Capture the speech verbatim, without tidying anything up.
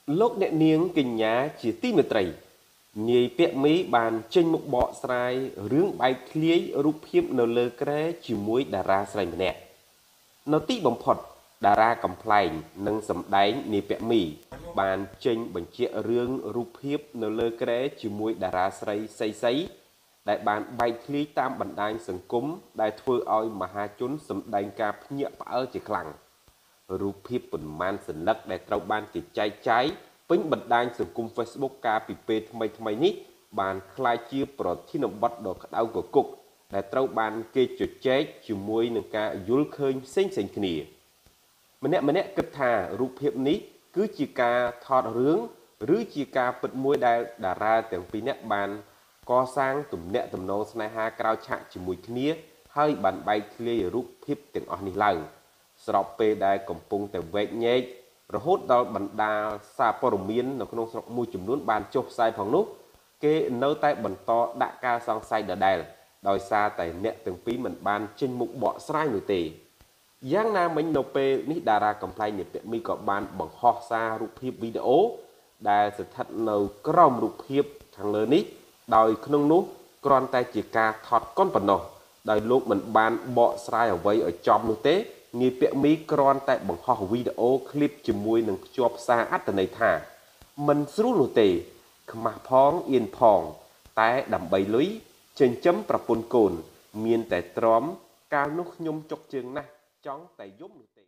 Lúc nẹ niếng kinh nhá chỉ tí mệt trầy. Nhì bẹ mỹ bàn chênh một bọ srai rướng bài khliấy rụp hiếp nở lơ kré chỉ muối đà ra srai mẹ nè. Nó tí bóng phọt đà ra cầm play nâng sầm đánh nhì bẹ mỹ bàn chênh bánh chẹ rướng rụp hiếp nở lơ kré chỉ muối đà ra srai say say. Đại bàn bài khliấy tam bản đanh sừng cúm đại thưa oi mà hai chốn sầm đánh ca nhẹ bả ơ chỉ khẳng. រូបភាពប៉ុន្មានសន្លឹកដែលត្រូវបានគេចែកចាយពេញបណ្ដាញសង្គម Facebook កាលពីពេលថ្មីៗនេះបានក្លាយជាប្រធានបទដ៏ក្តៅគគុកដែលត្រូវបានគេជជែកជាមួយនឹងការយល់ឃើញផ្សេងៗគ្នាម្នាក់ម្នាក់គិតថារូបភាពនេះគឺជាការថតរឿងឬជាការពិតមួយដែលតារាទាំងពីរនាក់បានកសាងទំនាក់ទំនងស្នេហាក្រៅឆាកជាមួយគ្នាហើយបានបែកធ្លាយរូបភាពទាំងអស់នេះឡើង ស្របពេលដែលកំពុងតែវែកញែករហូតដល់បណ្ដាសារព័ត៌មាននៅក្នុងស្រុកមួយចំនួនបានចុះផ្សាយផងនោះគេនៅតែបន្តដាក់ការសង្ស័យដដែលដោយសារតែអ្នកទាំងពីរមិនបានចេញមុខបកស្រាយនោះទេយ៉ាងណាមិញនៅពេលនេះតារាកំ pl ែង នាពាក់មីក៏បានបង្ហោះសាររូបភាពវីដេអូដែលស្ថិតនៅក្រោមរូបភាពខាងលើនេះដោយក្នុងនោះគ្រាន់តែជាការថតកុនប៉ុណ្ណោះដោយលោកមិនបានបកស្រាយអ្វីឲ្យចំនោះទេ នាពាក់មីគ្រាន់តែបង្ហោះវីដេអូឃ្លីបជាមួយនឹងខ្ជាប់សារអត្ថន័យថាមិនស្រួលនោះទេខ្មាស់ផងអៀនផងតែដើម្បីលុយចិញ្ចឹមប្រពន្ធកូនមានតែទ្រាំកាលនោះខ្ញុំចុកជើងណាស់ចង់តែយំនោះទេ